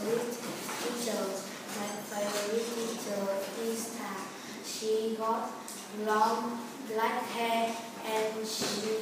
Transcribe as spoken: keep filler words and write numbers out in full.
favorite teacher. My favorite teacher is Tha. She got long black hair and she